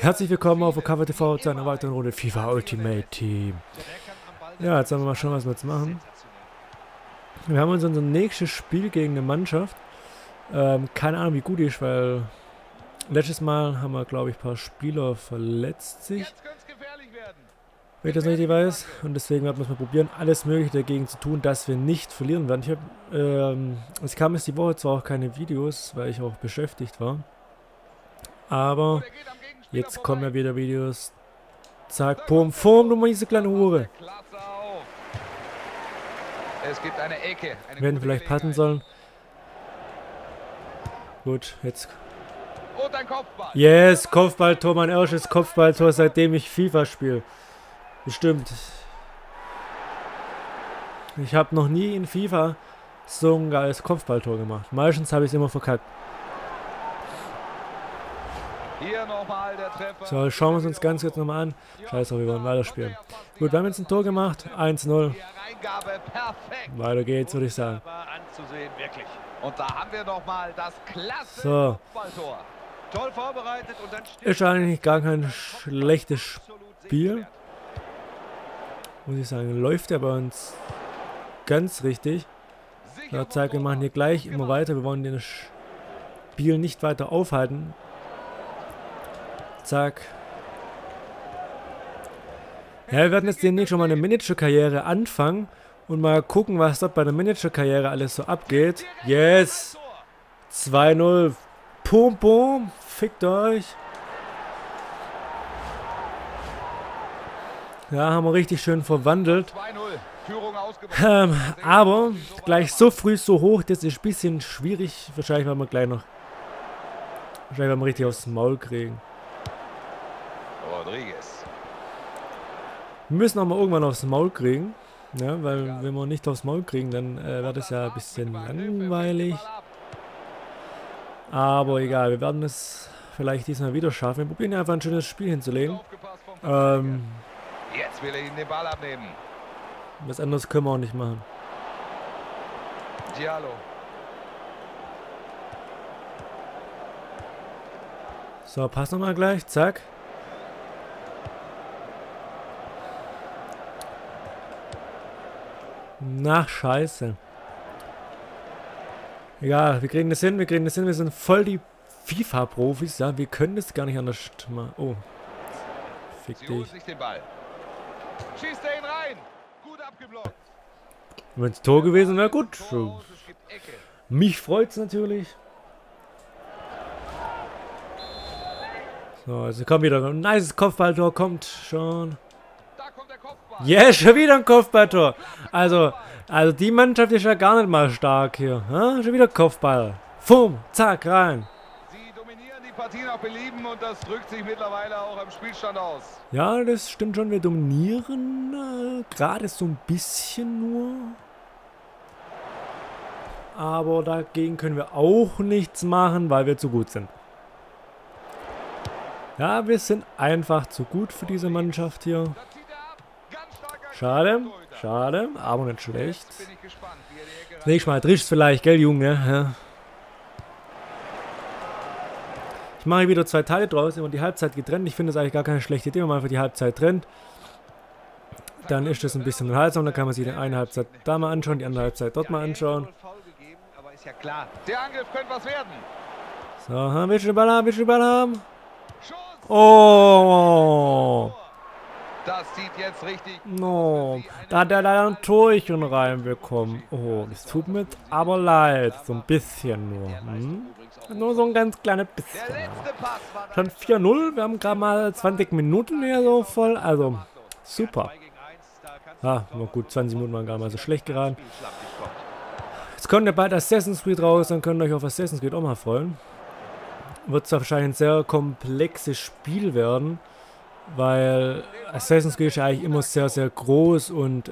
Herzlich willkommen auf Cover TV zu einer weiteren Runde FIFA Ultimate Team. Ja, jetzt haben wir mal schauen, was wir jetzt machen. Wir haben uns unser nächstes Spiel gegen eine Mannschaft. Keine Ahnung, wie gut die ist, weil letztes Mal haben wir, glaube ich, ein paar Spieler verletzt sich. Wenn ich das richtig weiß. Und deswegen werden wir es mal probieren, alles Mögliche dagegen zu tun, dass wir nicht verlieren werden. Es kam jetzt die Woche zwar auch keine Videos, weil ich auch beschäftigt war. Aber jetzt kommen ja wieder Videos. Zack, pum, Form, du mal diese kleine Hure. Es gibt eine Ecke. Werden vielleicht passen sollen. Gut, jetzt. Und ein Kopfball. Yes, Kopfballtor, mein erstes Kopfballtor, seitdem ich FIFA spiele. Bestimmt. Ich habe noch nie in FIFA so ein geiles Kopfballtor gemacht. Meistens habe ich es immer verkackt. Hier nochmal der Treffer. So, schauen wir uns ganz kurz nochmal an. Scheiße, wir wollen weiterspielen. Gut, wir haben jetzt ein Tor gemacht. 1-0. Weiter geht's, würde ich sagen. Und da haben wir nochmal das klasse So. Kopfballtor. Toll vorbereitet und dann Ist eigentlich gar kein schlechtes Spiel. Muss ich sagen, läuft ja bei uns ganz richtig. So, zack, wir machen hier gleich immer weiter. Wir wollen das Spiel nicht weiter aufhalten. Zack. Ja, wir werden jetzt demnächst schon mal eine Manager-Karriere anfangen und mal gucken, was dort bei der Manager-Karriere alles so abgeht. Yes! 2-0. Pum, pum. Fickt euch. Ja, haben wir richtig schön verwandelt. 2-0. Führung ausgebaut. Aber gleich so früh, so hoch, das ist ein bisschen schwierig. Wahrscheinlich werden wir gleich noch. Wahrscheinlich werden wir richtig aufs Maul kriegen. Rodriguez. Wir müssen aber irgendwann aufs Maul kriegen. Ja, weil wenn wir nicht aufs Maul kriegen, dann wird es ja ein bisschen langweilig. Aber egal, wir werden es vielleicht diesmal wieder schaffen. Wir probieren einfach ein schönes Spiel hinzulegen. Jetzt will er ihn den Ball abnehmen. Was anderes können wir auch nicht machen. Diallo. So, pass nochmal gleich. Zack. Na, scheiße. Egal, wir kriegen das hin, wir kriegen das hin. Wir sind voll die FIFA-Profis, ja. Wir können das gar nicht anders machen. Oh. Fick Sie holen dich. sich den Ball. Schießt er ihn rein. Gut abgeblockt. Wenn es Tor gewesen wäre, gut. Tor, es gibt Ecke. Mich freut's natürlich. So, also kommt wieder ein nice Kopfballtor, kommt schon. Da kommt der Kopfball. Yeah, schon wieder ein Kopfballtor. Also die Mannschaft ist ja gar nicht mal stark hier. Ha? Schon wieder Kopfball. Fum, zack, rein. Sie dominieren die Partie nach Belieben und das drückt sich mittlerweile auch am Spielstand aus. Ja, das stimmt schon. Wir dominieren gerade so ein bisschen nur. Aber dagegen können wir auch nichts machen, weil wir zu gut sind. Ja, wir sind einfach zu gut für diese Mannschaft hier. Das zieht er ab. Ganz starker Schade, Torhüter. schade, aber nicht schlecht. Jetzt bin ich gespannt, wie er die Ecke Nächstes Mal triffst vielleicht, gell, Junge? Ja. Ich mache wieder 2 Teile draus, immer die Halbzeit getrennt. Ich finde es eigentlich gar keine schlechte Idee, wenn man einfach die Halbzeit trennt. Dann ist das ein bisschen unterhaltsam, dann kann man sich die eine Halbzeit da mal anschauen, die andere Halbzeit dort mal anschauen. aber ist ja klar. Der Angriff könnte was werden. So, willst du den Ball haben, willst du den Ball haben? Schuss. Oh! Das sieht jetzt richtig. No, da hat er leider ein Torchen reinbekommen. Oh, das tut mir aber leid. So ein bisschen nur. Nur so ein ganz kleines bisschen. Der letzte Pass war Schon 4-0. Wir haben gerade mal 20 Minuten hier so voll. Also, super. Ah, nur gut, 20 Minuten waren gar mal so schlecht geraten. Jetzt kommt ja bald Assassin's Creed raus. Dann könnt ihr euch auf Assassin's Creed auch mal freuen. Wird zwar wahrscheinlich ein sehr komplexes Spiel werden, weil Assassin's Creed ist ja eigentlich immer sehr, sehr groß und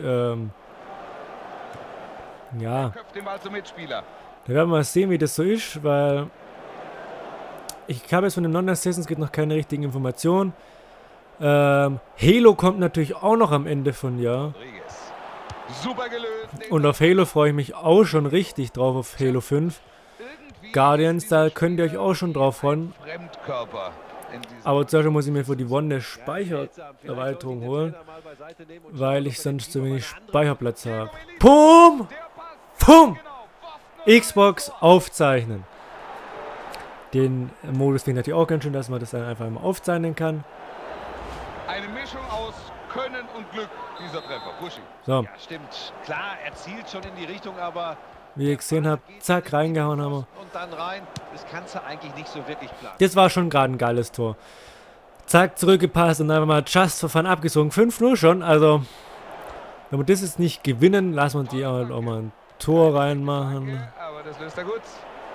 ja, köpft den Ball zum Mitspieler. da werden wir mal sehen, wie das so ist, weil ich habe jetzt von dem Non-Assassin's Creed noch keine richtigen Informationen. Halo kommt natürlich auch noch am Ende von Jahr. Rodriguez. Super gelöst. Und auf Halo freue ich mich auch schon richtig drauf, auf Halo 5. Guardians, da könnt ihr euch auch schon drauf freuen. Fremdkörper. Aber zuerst muss ich mir für die One eine Speichererweiterung holen, weil ich sonst zu wenig Speicherplatz habe. Pum! Pum! Xbox aufzeichnen. Den Modus finde ich natürlich auch ganz schön, dass man das dann einfach immer aufzeichnen kann. Eine Mischung aus Können und Glück, dieser Treffer. Buschi. So. Ja, stimmt. Klar, er zielt schon in die Richtung, aber... Wie ihr gesehen habt, zack, reingehauen haben wir. Und dann rein. Das kannst du eigentlich nicht so wirklich planen. Das war schon gerade ein geiles Tor. Zack, zurückgepasst und einfach mal just for fun abgezogen. 5-0 schon, also... Wenn wir das jetzt nicht gewinnen, lassen wir die auch mal ein Tor reinmachen. Aber das löst er gut.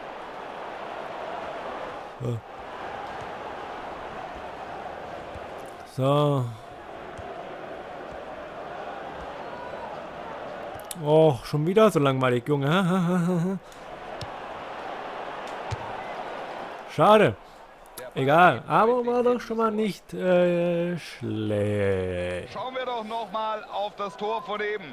So. Oh, schon wieder so langweilig, Junge. Schade. Egal, aber war doch schon mal nicht schlecht. Schauen wir doch nochmal auf das Tor von eben.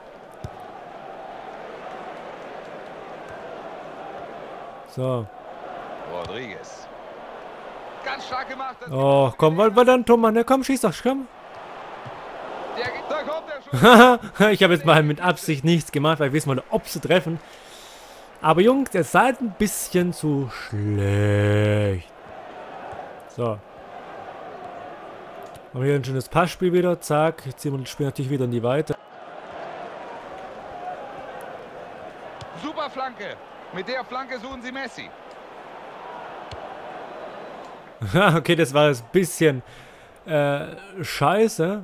So. Rodriguez. Ganz stark gemacht. Oh, komm, wollen wir dann Tor machen? Ja, komm, schieß doch, komm. Da kommt der Schuss. Ich habe jetzt mal mit Absicht nichts gemacht, weil ich wissen wollte, ob sie treffen. Aber Jungs, ihr seid ein bisschen zu schlecht. So. Haben wir hier ein schönes Passspiel wieder. Zack. Jetzt ziehen wir das Spiel natürlich wieder in die Weite. Super Flanke. Mit der Flanke suchen sie Messi. Okay, das war jetzt ein bisschen scheiße.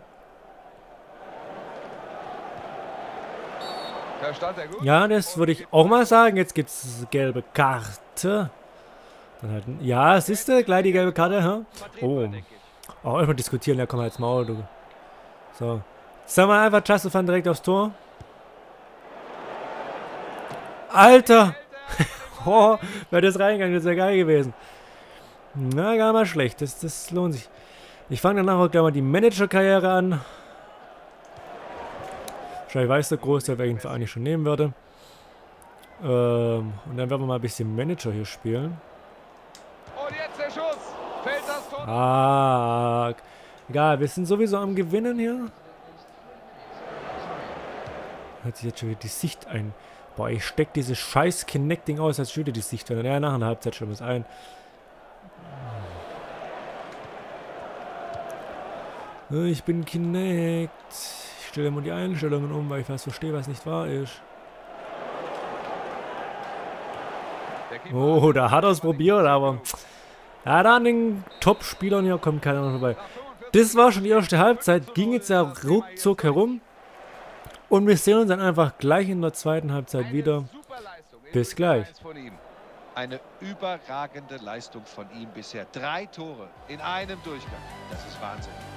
Da stand er gut. Ja, das würde ich auch mal sagen. Jetzt gibt es gelbe Karte. Dann halt, ja, siehst du, gleich die gelbe Karte. Huh? Oh. Oh, immer diskutieren, ja, komm mal jetzt Maul, du. So. Sagen wir einfach Just for Fun direkt aufs Tor. Alter! Oh, wäre das reingegangen, das wäre geil gewesen. Na, gar mal schlecht. Das lohnt sich. Ich fange danach auch gleich mal die Manager-Karriere an. Wahrscheinlich weiß der Großteil, welchen Verein ich schon nehmen würde. Und dann werden wir mal ein bisschen Manager hier spielen. Und jetzt der Schuss. Fällt das Tor. Ah, egal, wir sind sowieso am Gewinnen hier. Hat sich jetzt schon wieder die Sicht ein. Boah, ich steck dieses scheiß Kinect-Ding aus, als würde die Sicht werden. Ja, nach einer Halbzeit schon was ein. Ich bin Kinect. Ich stelle immer die Einstellungen um, weil ich was verstehe, was nicht wahr ist. Oh, da hat er es probiert, aber... Ja, da an den Top-Spielern hier kommt keiner noch vorbei. Das war schon die erste Halbzeit. Ging jetzt ja ruckzuck herum. Und wir sehen uns dann einfach gleich in der zweiten Halbzeit wieder. Bis gleich. Eine überragende Leistung von ihm bisher. 3 Tore in einem Durchgang. Das ist Wahnsinn.